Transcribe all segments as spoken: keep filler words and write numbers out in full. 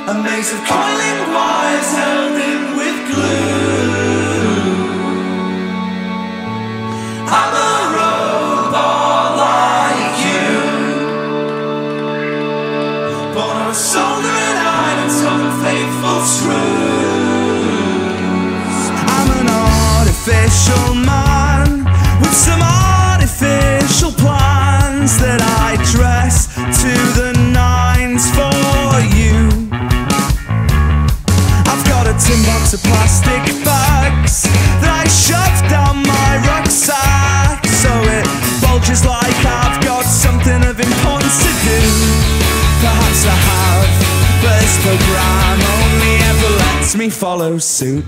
A maze of coiling wires held in with glue. I'm a robot like you, born on a soldering iron, some faithful screws. I'm an artificial man with some artificial plans that I dress to the nines for you. I've got a tin box of plastic bags that I shove down my rucksack, so it bulges like I've got something of importance to do. Perhaps I have, but this program only ever lets me follow suit.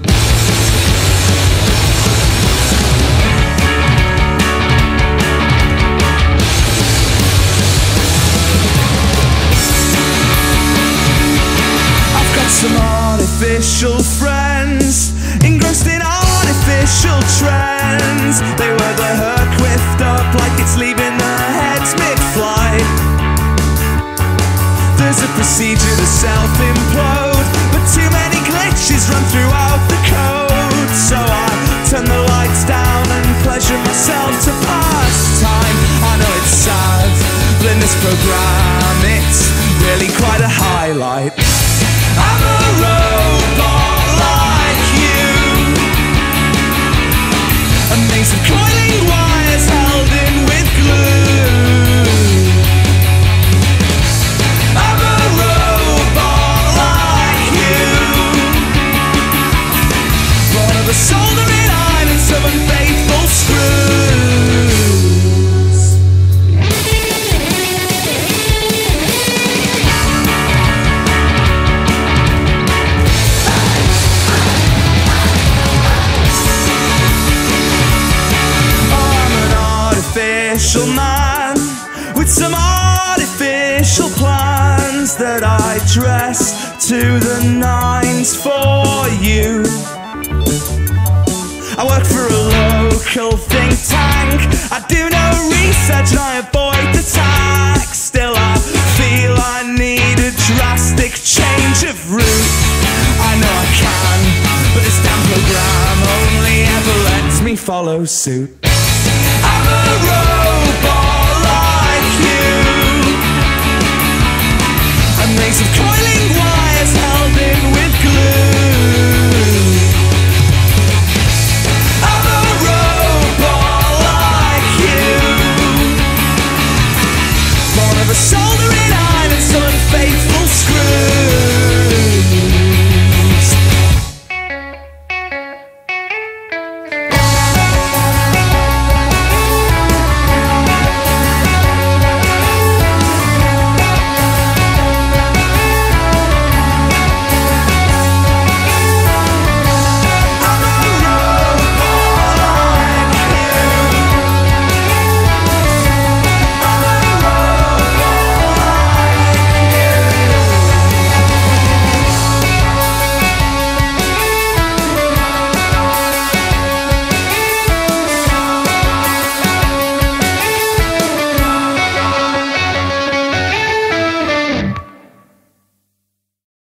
Some artificial friends, engrossed in artificial trends. They wear their hair quiffed up like it's leaving their heads mid-flight. There's a procedure to self-implode, but too many glitches run throughout the code. So I turn the lights down and pleasure myself to pass time. I know it's sad, but in this program it's really quite a highlight. I'm a robot like you, a maze of coiling wires held in with glue. I'm a robot like you, born of a soldering iron and some unfaithful screws. Artificial man with some artificial plans that I dress to the nines for you. I work for a local think tank. I do no research and I avoid the tax. Still I feel I need a drastic change of route. I know I can, but this damn program only ever lets me follow suit. I'm a robot like you, a maze of